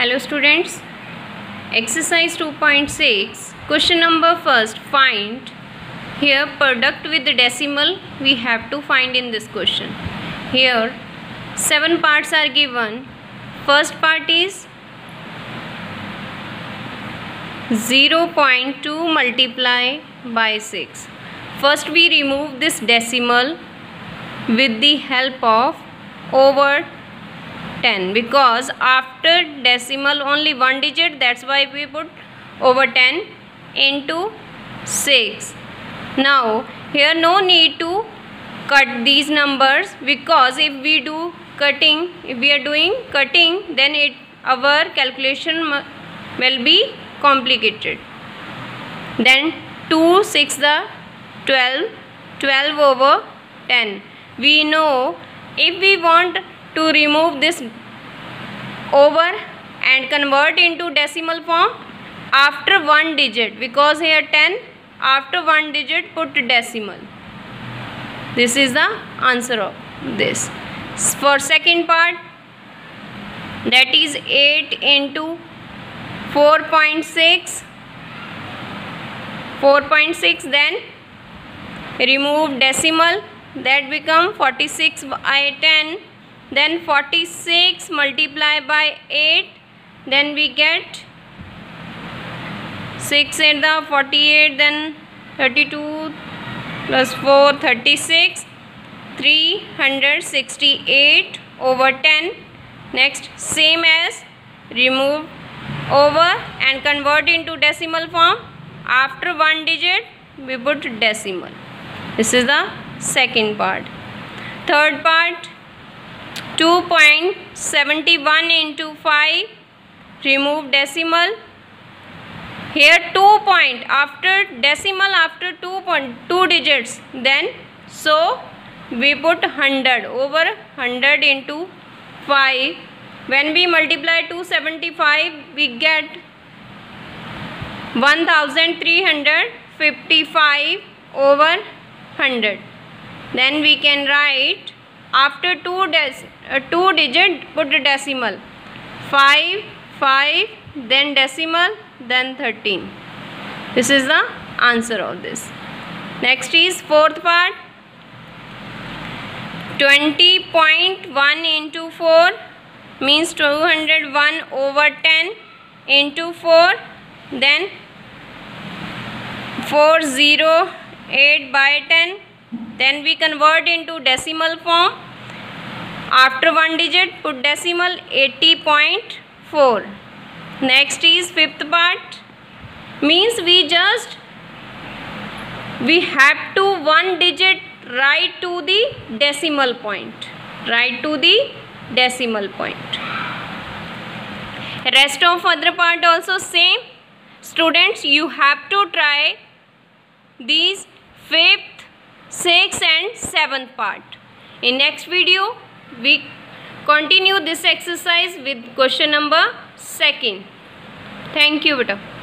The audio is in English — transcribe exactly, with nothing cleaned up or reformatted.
Hello students, exercise two point six, question number first, find. Here product with the decimal we have to find in this question. Here seven parts are given. First part is zero point two multiply by six. First we remove this decimal with the help of over ten, because after decimal only one digit, that's why we put over ten into six. Now here no need to cut these numbers, because if we do cutting, if we are doing cutting, then it our calculation will be complicated. Then two six the twelve, twelve over ten. We know if we want to remove this over and convert into decimal form after one digit, because here ten, after one digit put decimal. This is the answer of this. For second part, that is eight into four point six, four point six, then remove decimal, that become forty-six by ten, then forty-six multiply by eight, then we get six at the forty-eight, then thirty-two plus four, thirty-six, three hundred sixty-eight over ten. Next, same as remove over and convert into decimal form. After one digit we put decimal. This is the second part. Third part, two point seven one into five, remove decimal. Here two point after decimal, after two point two digits, then so we put one hundred over one hundred into five. When we multiply two hundred seventy-five, we get one thousand three hundred fifty-five over one hundred. Then we can write after two dec uh, two digit put decimal, five, five, then decimal, then thirteen. This is the answer of this. Next is fourth part, twenty point one into four means two hundred one over ten into four, then four hundred eight by ten, then we convert into decimal form. After one digit put decimal, eighty point four. Next is fifth part, means we just we have to one digit right to the decimal point, right to the decimal point. Rest of other part also same. Students, you have to try these fifth, sixth and seventh part. In next video we continue this exercise with question number second. Thank you beta.